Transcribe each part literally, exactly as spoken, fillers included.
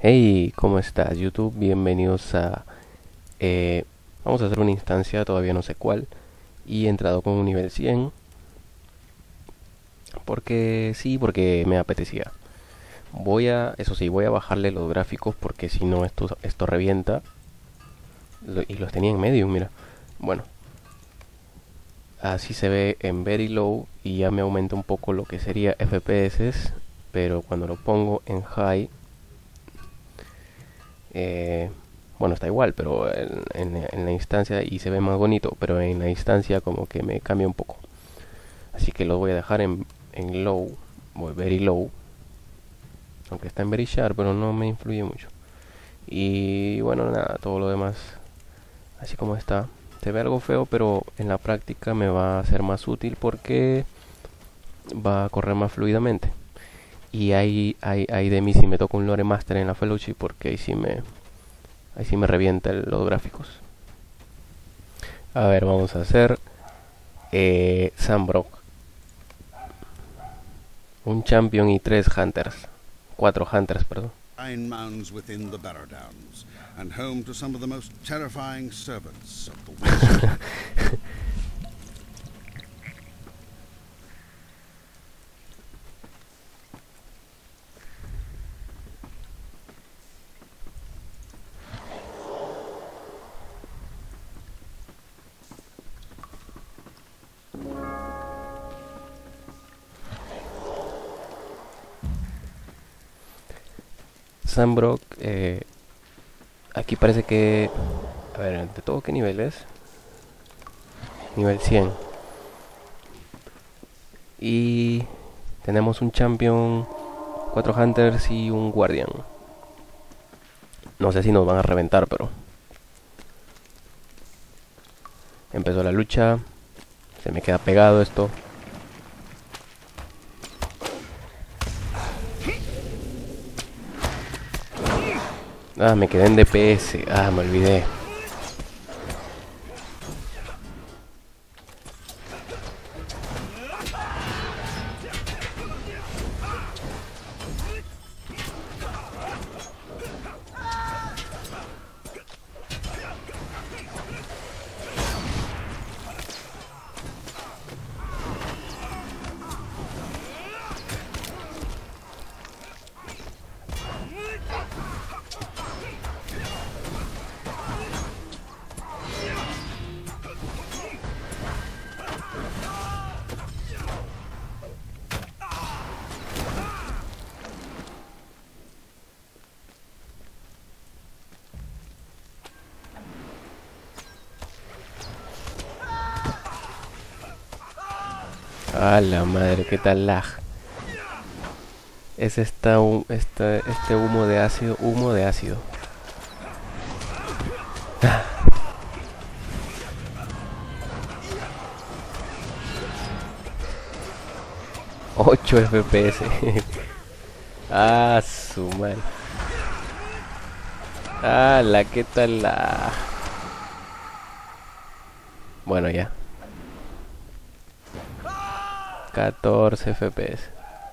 Hey, ¿cómo estás, YouTube? Bienvenidos a... eh, vamos a hacer una instancia, todavía no sé cuál. Y he entrado con un nivel cien. Porque sí, porque me apetecía. Voy a... Eso sí, voy a bajarle los gráficos porque si no esto, esto revienta. Lo- y los tenía en medium, mira. Bueno, así se ve en very low. Y ya me aumenta un poco lo que sería F P S. Pero cuando lo pongo en high... eh, bueno, está igual, pero en, en- en la instancia y se ve más bonito, pero en la instancia como que me cambia un poco. Así que lo voy a dejar en, en low, o very low, aunque está en very sharp, pero no me influye mucho. Y bueno, nada, todo lo demás, así como está. Se ve algo feo, pero en la práctica me va a ser más útil porque va a correr más fluidamente. Y ahí, ahí, ahí de mí si me toca un Lore Master en la Fellowship porque ahí sí me, ahí sí me revienta el- los gráficos. A ver, vamos a hacer eh, Sandbrook, un Champion y tres Hunters. Cuatro Hunters, perdón. Nine mounds within the Barrow Downs, and home to some of the most terrifying servants of the West. Sandbrook, eh, aquí parece que... A ver, ante todo, ¿qué nivel es? Nivel cien. Y tenemos un Champion, cuatro Hunters y un Guardian. No sé si nos van a reventar, pero... Empezó la lucha. Se me queda pegado esto. Ah, me quedé en D P S. Ah, me olvidé. Ah, la madre, qué tal lag. Es esta, hu- esta, este humo de ácido, humo de ácido. ocho F P S. Ah, su madre. Ah, la que tal la. Bueno, ya. catorce F P S.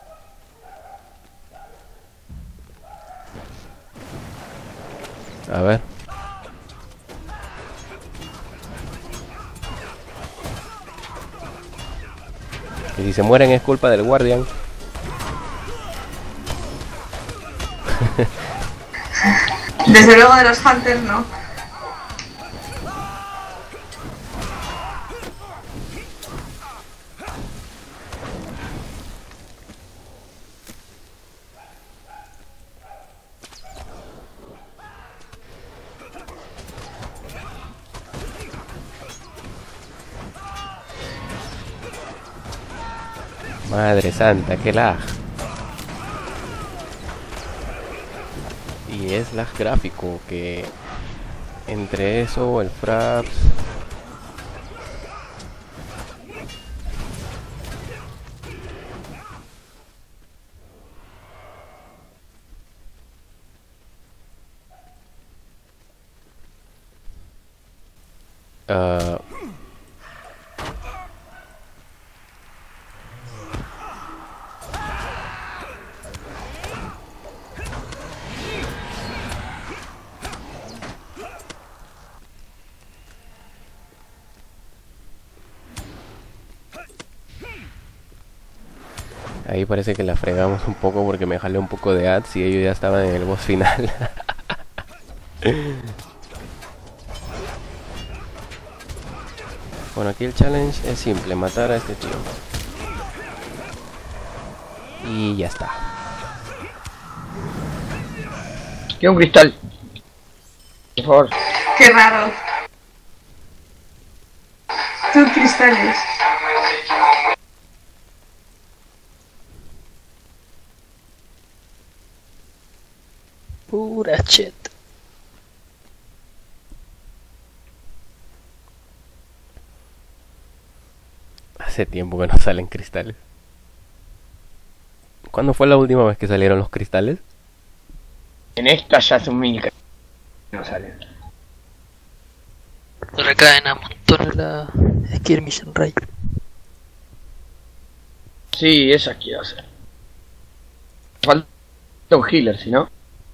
A ver. Y si se mueren es culpa del Guardian. Desde luego de los Hunters no. Madre santa, qué lag. Y es lag gráfico que entre eso, el fraps. ah, Ahí parece que la fregamos un poco porque me jalé un poco de ads y ellos ya estaban en el boss final. Bueno, aquí el challenge es simple, matar a este tío. Y ya está. Quiero un cristal. Por favor. Qué raro. Tú cristales. Pura chet. Hace tiempo que no salen cristales. ¿Cuándo fue la última vez que salieron los cristales? En esta ya es un mini. No sale. Le caen a montones la Skirmish en Ray. Sí, esa quiero hacer. Falta un healer, si no.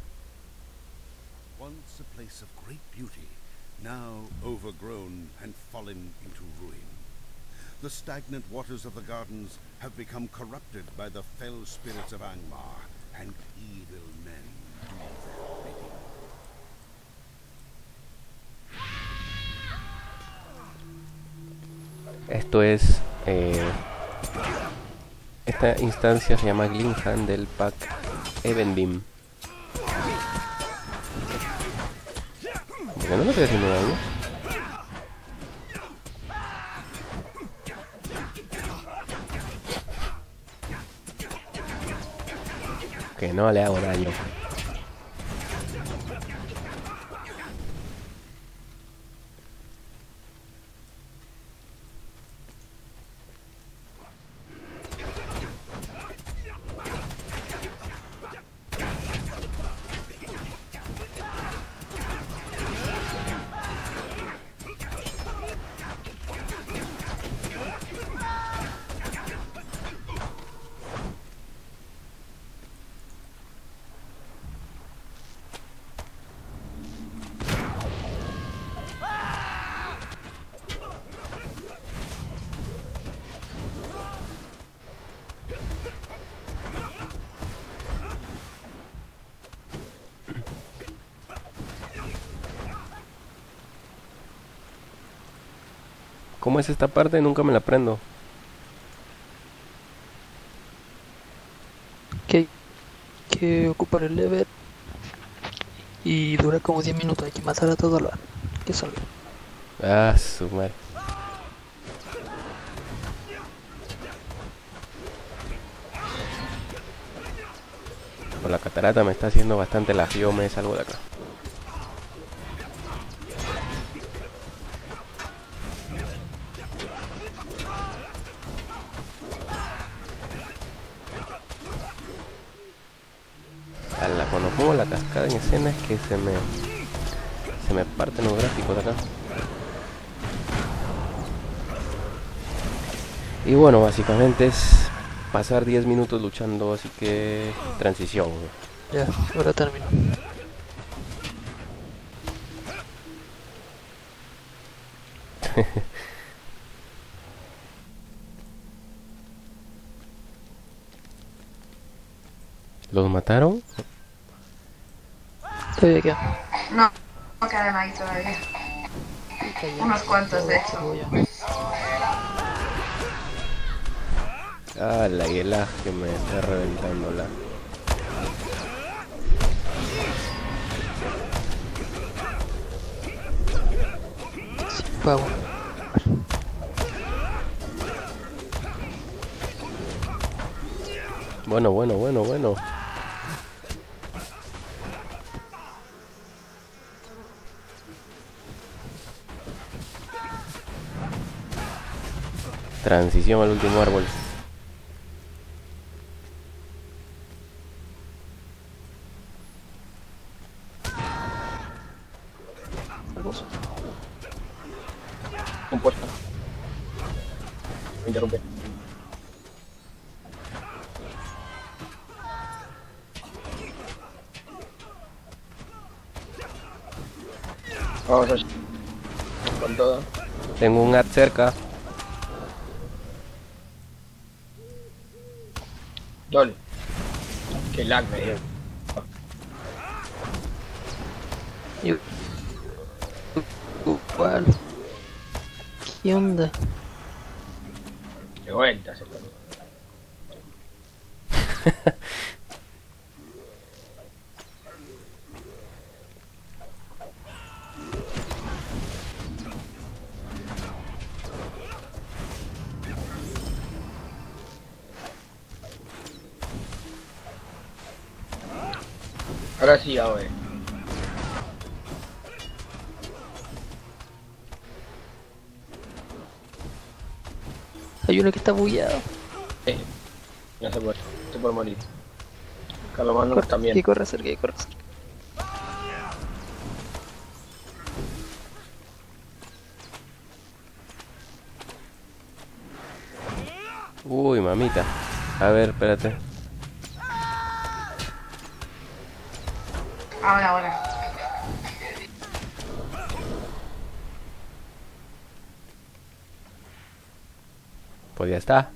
Once a place of great beauty, now overgrown and fallen into ruin. The stagnant waters of the gardens have become corrupted by the fell spirits of Angmar, and evil men do their bidding. Esto es... Eh, esta instancia se llama Glimhan del pack Evendim. ¿Por qué no me estoy haciendo daño? Que no le hago daño. ¿Cómo es esta parte? Nunca me la aprendo. Que hay que ocupar el level y dura como diez minutos. Hay que matar a todo lo que salga. Ah, su madre. Por la catarata me está haciendo bastante la yo me salgo de acá. Cuando pongo la cascada en escena es que se me se me parten los gráficos de acá. Y bueno, básicamente es pasar diez minutos luchando, así que transición. Ya, ahora termino. ¿Los mataron? Todavía queda. No, no quedan ahí todavía. Unos cuantos, de hecho. Ah, la hiela que me está reventando la. Sin pago. Bueno, bueno, bueno, bueno. Transición al último árbol. Compuesta. Me interrumpe. Vamos allá. Con todo. Tengo un ad cerca. LOL. Qué lag me dio. Igual. ¿Qué onda? De vuelta se pone. Ahora sí, ahora. Hay uno que está bugueado. Eh, ya se puede, se puede morir. Carlos Corre, también. que corre cerca, que corre cerca. Uy, mamita. A ver, espérate. Ahora, ahora. Pues ya está.